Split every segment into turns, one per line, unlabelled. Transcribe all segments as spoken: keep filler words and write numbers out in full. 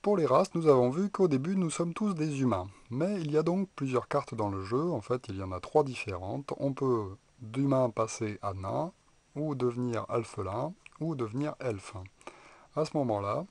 Pour les races, nous avons vu qu'au début, nous sommes tous des humains. Mais il y a donc plusieurs cartes dans le jeu. En fait, il y en a trois différentes. On peut d'humain passer à nain, ou devenir alphelin, ou devenir elfe. À ce moment-là,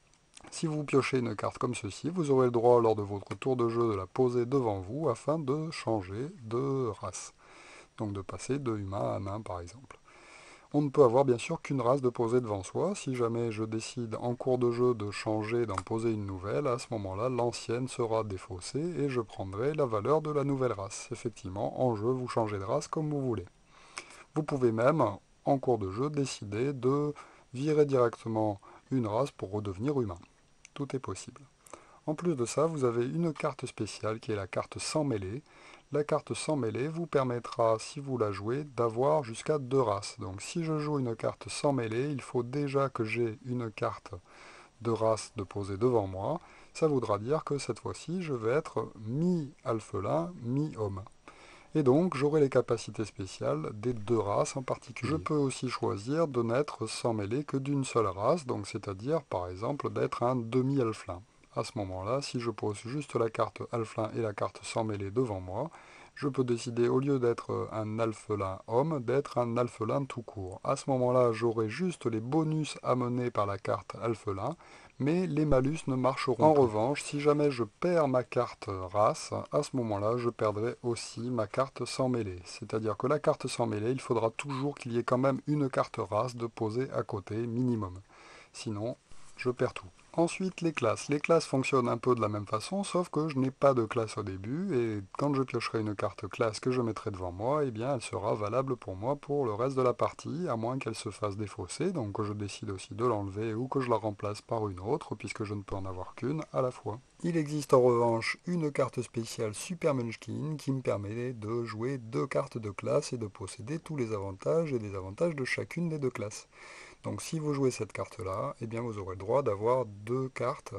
si vous piochez une carte comme ceci, vous aurez le droit lors de votre tour de jeu de la poser devant vous afin de changer de race. Donc de passer de humain à nain par exemple. On ne peut avoir bien sûr qu'une race de poser devant soi. Si jamais je décide en cours de jeu de changer, d'en poser une nouvelle, à ce moment-là, l'ancienne sera défaussée et je prendrai la valeur de la nouvelle race. Effectivement, en jeu, vous changez de race comme vous voulez. Vous pouvez même, en cours de jeu, décider de virer directement une race pour redevenir humain. Tout est possible. En plus de ça, vous avez une carte spéciale qui est la carte sans mêlée. La carte sans mêlée vous permettra, si vous la jouez, d'avoir jusqu'à deux races. Donc si je joue une carte sans mêlée, il faut déjà que j'ai une carte de race de poser devant moi. Ça voudra dire que cette fois-ci, je vais être mi-alphelin, mi-homme. Et donc, j'aurai les capacités spéciales des deux races en particulier. Je peux aussi choisir de n'être sans mêlée que d'une seule race, donc c'est-à-dire, par exemple, d'être un demi-alflin. À ce moment-là, si je pose juste la carte alflin et la carte sans mêlée devant moi, je peux décider, au lieu d'être un alphelin homme, d'être un alphelin tout court. À ce moment-là, j'aurai juste les bonus amenés par la carte alphelin, mais les malus ne marcheront En plus. revanche, si jamais je perds ma carte race, à ce moment-là, je perdrai aussi ma carte sans mêlée. C'est-à-dire que la carte sans mêlée, il faudra toujours qu'il y ait quand même une carte race de poser à côté, minimum. Sinon, je perds tout. Ensuite, les classes. Les classes fonctionnent un peu de la même façon, sauf que je n'ai pas de classe au début, et quand je piocherai une carte classe que je mettrai devant moi, eh bien, elle sera valable pour moi pour le reste de la partie, à moins qu'elle se fasse défausser, donc que je décide aussi de l'enlever ou que je la remplace par une autre, puisque je ne peux en avoir qu'une à la fois. Il existe en revanche une carte spéciale Super Munchkin qui me permet de jouer deux cartes de classe et de posséder tous les avantages et désavantages de chacune des deux classes. Donc si vous jouez cette carte-là, eh bien vous aurez le droit d'avoir deux cartes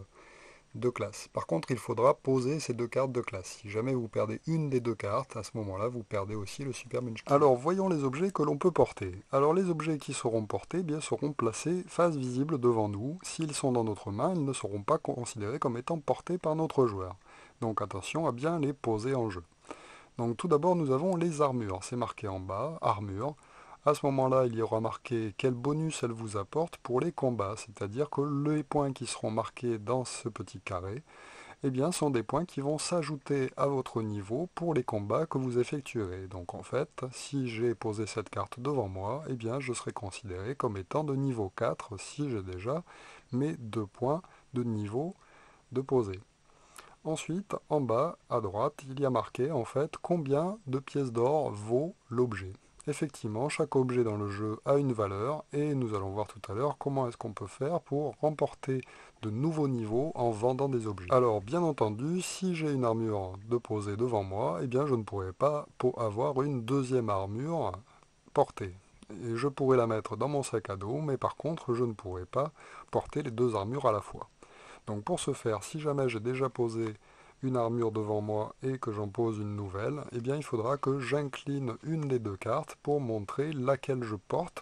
de classe. Par contre, il faudra poser ces deux cartes de classe. Si jamais vous perdez une des deux cartes, à ce moment-là, vous perdez aussi le Super Munchkin. Alors, voyons les objets que l'on peut porter. Alors, les objets qui seront portés eh bien, seront placés face visible devant nous. S'ils sont dans notre main, ils ne seront pas considérés comme étant portés par notre joueur. Donc, attention à bien les poser en jeu. Donc, tout d'abord, nous avons les armures. C'est marqué en bas, armure. À ce moment-là, il y aura marqué quel bonus elle vous apporte pour les combats, c'est-à-dire que les points qui seront marqués dans ce petit carré, eh bien, sont des points qui vont s'ajouter à votre niveau pour les combats que vous effectuerez. Donc en fait, si j'ai posé cette carte devant moi, eh bien, je serai considéré comme étant de niveau quatre si j'ai déjà mes deux points de niveau de poser. Ensuite, en bas, à droite, il y a marqué en fait combien de pièces d'or vaut l'objet. Effectivement, chaque objet dans le jeu a une valeur et nous allons voir tout à l'heure comment est-ce qu'on peut faire pour remporter de nouveaux niveaux en vendant des objets. Alors, bien entendu, si j'ai une armure de poser devant moi, eh bien je ne pourrai pas avoir une deuxième armure portée. Et je pourrais la mettre dans mon sac à dos, mais par contre, je ne pourrai pas porter les deux armures à la fois. Donc pour ce faire, si jamais j'ai déjà posé une armure devant moi et que j'en pose une nouvelle, eh bien il faudra que j'incline une des deux cartes pour montrer laquelle je porte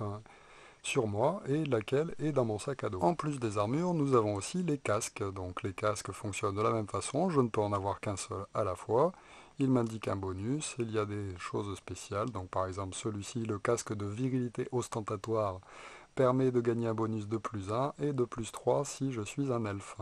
sur moi et laquelle est dans mon sac à dos. En plus des armures, nous avons aussi les casques. Donc les casques fonctionnent de la même façon, je ne peux en avoir qu'un seul à la fois. Il m'indique un bonus, il y a des choses spéciales, donc par exemple celui-ci, le casque de virilité ostentatoire, permet de gagner un bonus de plus un et de plus trois si je suis un elfe.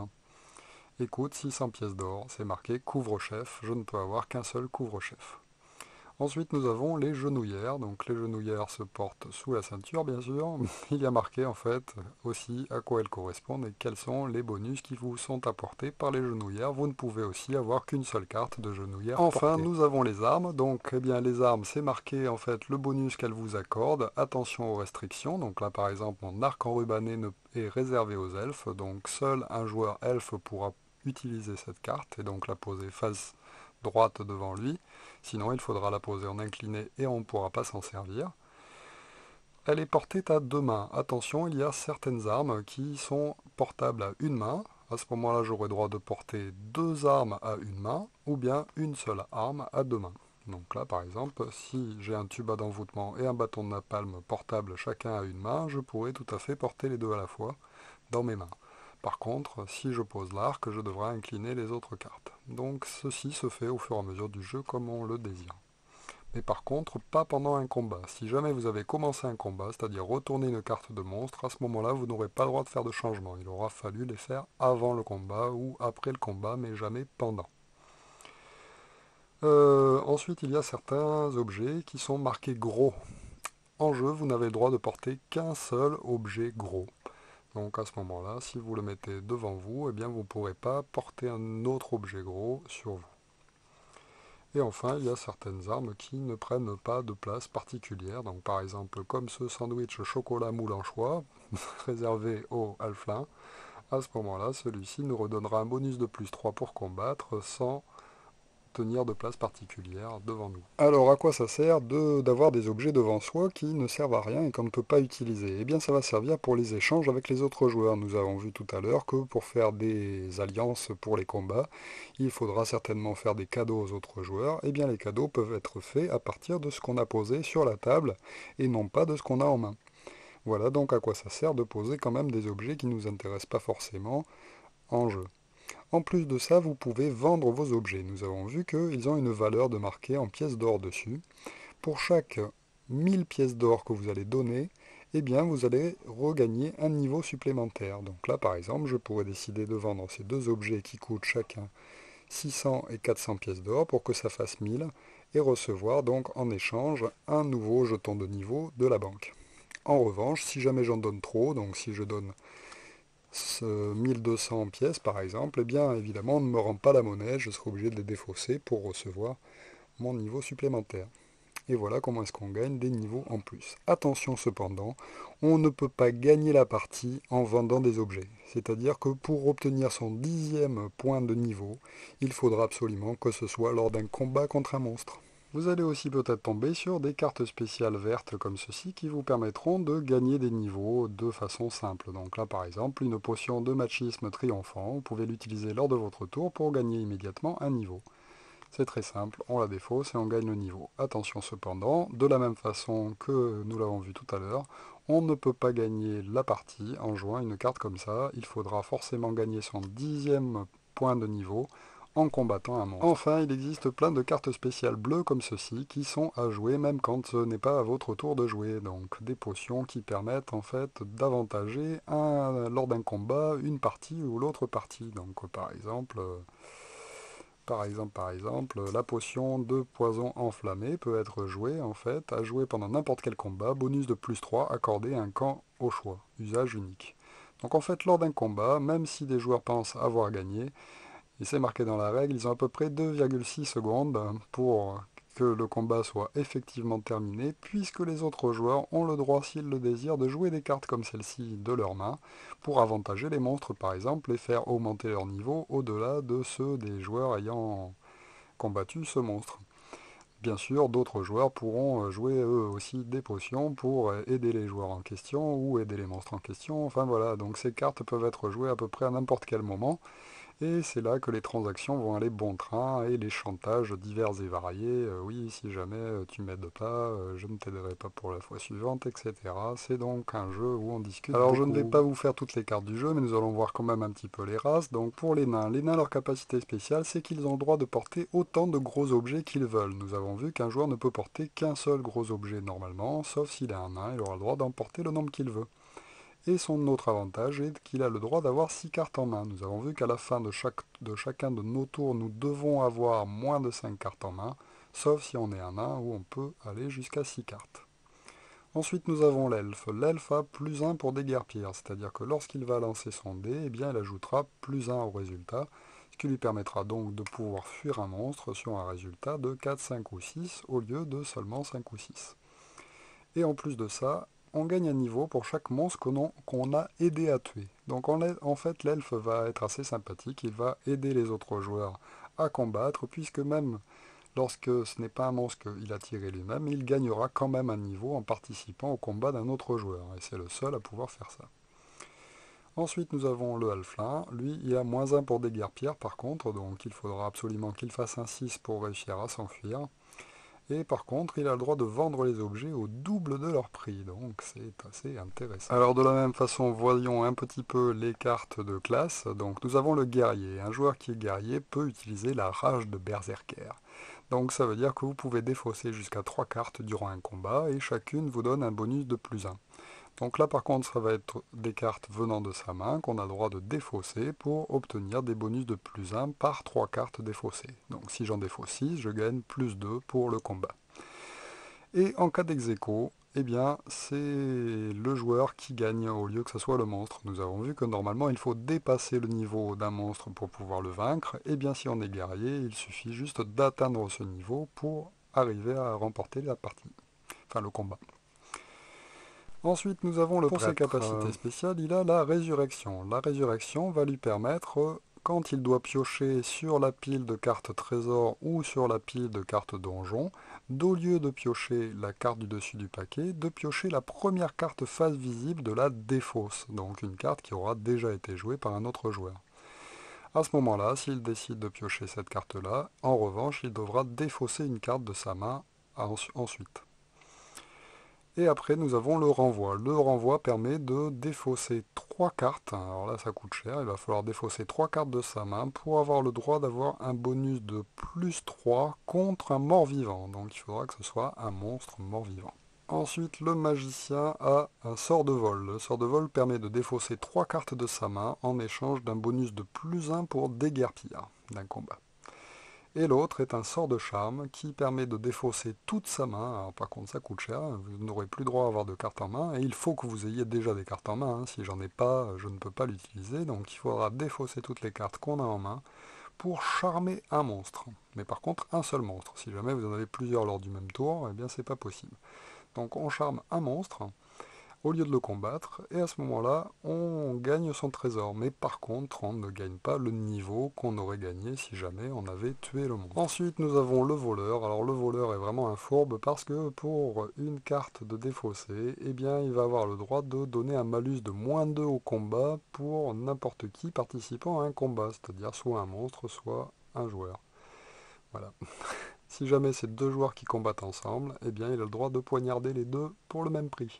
Et coûte six cents pièces d'or, c'est marqué couvre-chef, je ne peux avoir qu'un seul couvre-chef. Ensuite nous avons les genouillères, donc les genouillères se portent sous la ceinture bien sûr, il y a marqué en fait aussi à quoi elles correspondent et quels sont les bonus qui vous sont apportés par les genouillères. Vous ne pouvez aussi avoir qu'une seule carte de genouillère Enfin portée. Nous avons les armes, donc eh bien les armes c'est marqué en fait le bonus qu'elles vous accordent, attention aux restrictions, donc là par exemple mon arc enrubanné est réservé aux elfes, donc seul un joueur elfe pourra utiliser cette carte et donc la poser face droite devant lui, sinon il faudra la poser en incliné et on ne pourra pas s'en servir. Elle est portée à deux mains. Attention, il y a certaines armes qui sont portables à une main. À ce moment-là, j'aurai droit de porter deux armes à une main ou bien une seule arme à deux mains. Donc là, par exemple, si j'ai un tuba d'envoûtement et un bâton de napalm portable chacun à une main, je pourrais tout à fait porter les deux à la fois dans mes mains. Par contre, si je pose l'arc, je devrais incliner les autres cartes. Donc ceci se fait au fur et à mesure du jeu comme on le désire. Mais par contre, pas pendant un combat. Si jamais vous avez commencé un combat, c'est-à-dire retourner une carte de monstre, à ce moment-là, vous n'aurez pas le droit de faire de changement. Il aura fallu les faire avant le combat ou après le combat, mais jamais pendant. Euh, ensuite, il y a certains objets qui sont marqués gros. En jeu, vous n'avez le droit de porter qu'un seul objet gros. Donc à ce moment-là, si vous le mettez devant vous, eh bien vous ne pourrez pas porter un autre objet gros sur vous. Et enfin, il y a certaines armes qui ne prennent pas de place particulière. Donc par exemple, comme ce sandwich chocolat moule anchois, réservé au halflin, à ce moment-là, celui-ci nous redonnera un bonus de plus trois pour combattre sans tenir de place particulière devant nous. Alors à quoi ça sert de- d'avoir des objets devant soi qui ne servent à rien et qu'on ne peut pas utiliser? Eh bien ça va servir pour les échanges avec les autres joueurs. Nous avons vu tout à l'heure que pour faire des alliances pour les combats, il faudra certainement faire des cadeaux aux autres joueurs. Eh bien les cadeaux peuvent être faits à partir de ce qu'on a posé sur la table et non pas de ce qu'on a en main. Voilà donc à quoi ça sert de poser quand même des objets qui ne nous intéressent pas forcément en jeu. En plus de ça, vous pouvez vendre vos objets. Nous avons vu qu'ils ont une valeur de marquée en pièces d'or dessus. Pour chaque mille pièces d'or que vous allez donner, eh bien vous allez regagner un niveau supplémentaire. Donc là, par exemple, je pourrais décider de vendre ces deux objets qui coûtent chacun six cents et quatre cents pièces d'or pour que ça fasse mille et recevoir donc en échange un nouveau jeton de niveau de la banque. En revanche, si jamais j'en donne trop, donc si je donne mille deux cents pièces par exemple, eh bien évidemment on ne me rend pas la monnaie, je serai obligé de les défausser pour recevoir mon niveau supplémentaire. Et voilà comment est-ce qu'on gagne des niveaux en plus. Attention cependant, on ne peut pas gagner la partie en vendant des objets. C'est-à-dire que pour obtenir son dixième point de niveau, il faudra absolument que ce soit lors d'un combat contre un monstre. Vous allez aussi peut-être tomber sur des cartes spéciales vertes comme ceci qui vous permettront de gagner des niveaux de façon simple. Donc là par exemple, une potion de machisme triomphant, vous pouvez l'utiliser lors de votre tour pour gagner immédiatement un niveau. C'est très simple, on la défausse et on gagne le niveau. Attention cependant, de la même façon que nous l'avons vu tout à l'heure, on ne peut pas gagner la partie en jouant une carte comme ça. Il faudra forcément gagner son dixième point de niveau en combattant un monstre. Enfin, il existe plein de cartes spéciales bleues comme ceci qui sont à jouer même quand ce n'est pas à votre tour de jouer. Donc des potions qui permettent en fait d'avantager un, lors d'un combat une partie ou l'autre partie. Donc par exemple... Par exemple, par exemple, la potion de poison enflammé peut être jouée en fait, à jouer pendant n'importe quel combat, bonus de plus trois accordé à un camp au choix, usage unique. Donc en fait, lors d'un combat, même si des joueurs pensent avoir gagné, et c'est marqué dans la règle, ils ont à peu près deux virgule six secondes pour que le combat soit effectivement terminé, puisque les autres joueurs ont le droit, s'ils le désirent, de jouer des cartes comme celle-ci de leurs mains, pour avantager les monstres par exemple, et faire augmenter leur niveau au-delà de ceux des joueurs ayant combattu ce monstre. Bien sûr, d'autres joueurs pourront jouer eux aussi des potions pour aider les joueurs en question ou aider les monstres en question. Enfin voilà, donc ces cartes peuvent être jouées à peu près à n'importe quel moment. Et c'est là que les transactions vont aller bon train et les chantages divers et variés. Euh, oui, si jamais euh, tu m'aides pas, euh, je ne t'aiderai pas pour la fois suivante, et cetera. C'est donc un jeu où on discute. Alors beaucoup. Je ne vais pas vous faire toutes les cartes du jeu, mais nous allons voir quand même un petit peu les races. Donc pour les nains, les nains, leur capacité spéciale, c'est qu'ils ont le droit de porter autant de gros objets qu'ils veulent. Nous avons vu qu'un joueur ne peut porter qu'un seul gros objet normalement, sauf s'il est un nain, il aura le droit d'en porter le nombre qu'il veut. Et son autre avantage est qu'il a le droit d'avoir six cartes en main. Nous avons vu qu'à la fin de, chaque, de chacun de nos tours, nous devons avoir moins de cinq cartes en main, sauf si on est un nain où on peut aller jusqu'à six cartes. Ensuite, nous avons l'elfe. L'elfe a plus un pour des guerre-pierres, c'est-à-dire que lorsqu'il va lancer son dé, eh bien, il ajoutera plus un au résultat, ce qui lui permettra donc de pouvoir fuir un monstre sur un résultat de quatre, cinq ou six, au lieu de seulement cinq ou six. Et en plus de ça, on gagne un niveau pour chaque monstre qu'on qu'on a aidé à tuer. Donc en, en fait, l'elfe va être assez sympathique, il va aider les autres joueurs à combattre, puisque même lorsque ce n'est pas un monstre qu'il a tiré lui-même, il gagnera quand même un niveau en participant au combat d'un autre joueur, et c'est le seul à pouvoir faire ça. Ensuite, nous avons le halflin. Lui, il a moins un pour des guerre-pierres par contre, donc il faudra absolument qu'il fasse un six pour réussir à s'enfuir. Et par contre, il a le droit de vendre les objets au double de leur prix, donc c'est assez intéressant. Alors de la même façon, voyons un petit peu les cartes de classe. Donc nous avons le guerrier. Un joueur qui est guerrier peut utiliser la rage de berserker. Donc ça veut dire que vous pouvez défausser jusqu'à trois cartes durant un combat, et chacune vous donne un bonus de plus un. Donc là par contre ça va être des cartes venant de sa main qu'on a le droit de défausser pour obtenir des bonus de plus un par trois cartes défaussées. Donc si j'en défausse six, je gagne plus deux pour le combat. Et en cas d'ex-aequo, eh bien c'est le joueur qui gagne au lieu que ce soit le monstre. Nous avons vu que normalement il faut dépasser le niveau d'un monstre pour pouvoir le vaincre. Et bien si on est guerrier, il suffit juste d'atteindre ce niveau pour arriver à remporter la partie, enfin le combat. Ensuite, nous avons le pour ses capacités spéciales, il a la résurrection. La résurrection va lui permettre, quand il doit piocher sur la pile de cartes trésor ou sur la pile de cartes donjon, d'au lieu de piocher la carte du dessus du paquet, de piocher la première carte face visible de la défausse, donc une carte qui aura déjà été jouée par un autre joueur. À ce moment-là, s'il décide de piocher cette carte-là, en revanche, il devra défausser une carte de sa main ensuite. Et après, nous avons le renvoi. Le renvoi permet de défausser trois cartes. Alors là, ça coûte cher. Il va falloir défausser trois cartes de sa main pour avoir le droit d'avoir un bonus de plus trois contre un mort-vivant. Donc il faudra que ce soit un monstre mort-vivant. Ensuite, le magicien a un sort de vol. Le sort de vol permet de défausser trois cartes de sa main en échange d'un bonus de plus un pour déguerpir d'un combat. Et l'autre est un sort de charme qui permet de défausser toute sa main. Alors, par contre, ça coûte cher, vous n'aurez plus droit à avoir de cartes en main, et il faut que vous ayez déjà des cartes en main. Hein. Si j'en ai pas, je ne peux pas l'utiliser, donc il faudra défausser toutes les cartes qu'on a en main pour charmer un monstre. Mais par contre, un seul monstre. Si jamais vous en avez plusieurs lors du même tour, eh bien c'est pas possible. Donc on charme un monstre au lieu de le combattre, et à ce moment-là, on gagne son trésor. Mais par contre, on ne gagne pas le niveau qu'on aurait gagné si jamais on avait tué le monstre. Ensuite, nous avons le voleur. Alors le voleur est vraiment un fourbe parce que pour une carte de défaussé, eh bien, il va avoir le droit de donner un malus de moins deux au combat pour n'importe qui participant à un combat, c'est-à-dire soit un monstre, soit un joueur. Voilà. Si jamais c'est deux joueurs qui combattent ensemble, eh bien, il a le droit de poignarder les deux pour le même prix.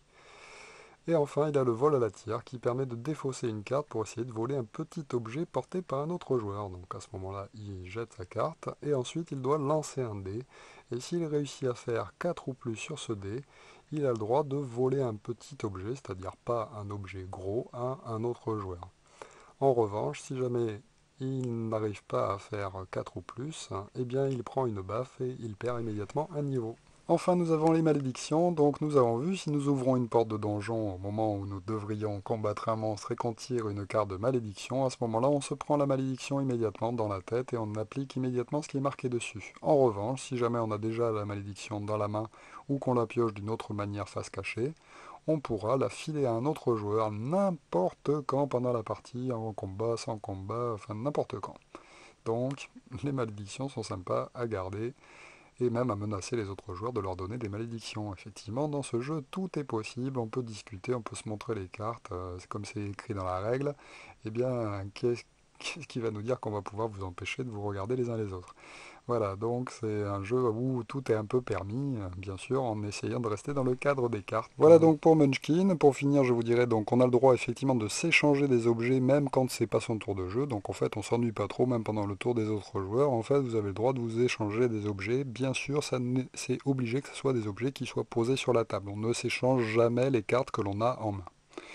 Et enfin, il a le vol à la tire qui permet de défausser une carte pour essayer de voler un petit objet porté par un autre joueur. Donc à ce moment-là, il jette sa carte et ensuite il doit lancer un dé. Et s'il réussit à faire quatre ou plus sur ce dé, il a le droit de voler un petit objet, c'est-à-dire pas un objet gros, à un autre joueur. En revanche, si jamais il n'arrive pas à faire quatre ou plus, eh bien il prend une baffe et il perd immédiatement un niveau. Enfin, nous avons les malédictions. Donc nous avons vu, si nous ouvrons une porte de donjon au moment où nous devrions combattre un monstre et qu'on tire une carte de malédiction, à ce moment-là, on se prend la malédiction immédiatement dans la tête et on applique immédiatement ce qui est marqué dessus. En revanche, si jamais on a déjà la malédiction dans la main ou qu'on la pioche d'une autre manière face cachée, on pourra la filer à un autre joueur n'importe quand pendant la partie, en combat, sans combat, enfin n'importe quand. Donc, les malédictions sont sympas à garder et même à menacer les autres joueurs de leur donner des malédictions. Effectivement, dans ce jeu, tout est possible, on peut discuter, on peut se montrer les cartes, euh, c'est comme c'est écrit dans la règle, eh bien, qu'est-ce qu'est-ce qui va nous dire qu'on va pouvoir vous empêcher de vous regarder les uns les autres? Voilà, donc c'est un jeu où tout est un peu permis, euh, bien sûr, en essayant de rester dans le cadre des cartes. Voilà donc pour Munchkin. Pour finir, je vous dirais donc on a le droit effectivement de s'échanger des objets même quand c'est pas son tour de jeu. Donc en fait, on s'ennuie pas trop même pendant le tour des autres joueurs. En fait, vous avez le droit de vous échanger des objets. Bien sûr, ça c'est obligé que ce soit des objets qui soient posés sur la table. On ne s'échange jamais les cartes que l'on a en main.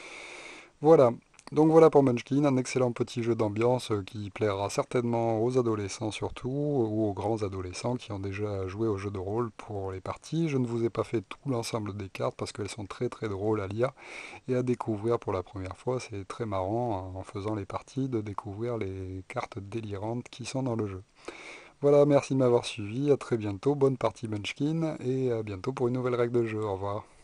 Voilà. Donc voilà pour Munchkin, un excellent petit jeu d'ambiance qui plaira certainement aux adolescents surtout, ou aux grands adolescents qui ont déjà joué au jeu de rôle pour les parties. Je ne vous ai pas fait tout l'ensemble des cartes parce qu'elles sont très très drôles à lire et à découvrir pour la première fois. C'est très marrant en faisant les parties de découvrir les cartes délirantes qui sont dans le jeu. Voilà, merci de m'avoir suivi, à très bientôt, bonne partie Munchkin et à bientôt pour une nouvelle règle de jeu, au revoir.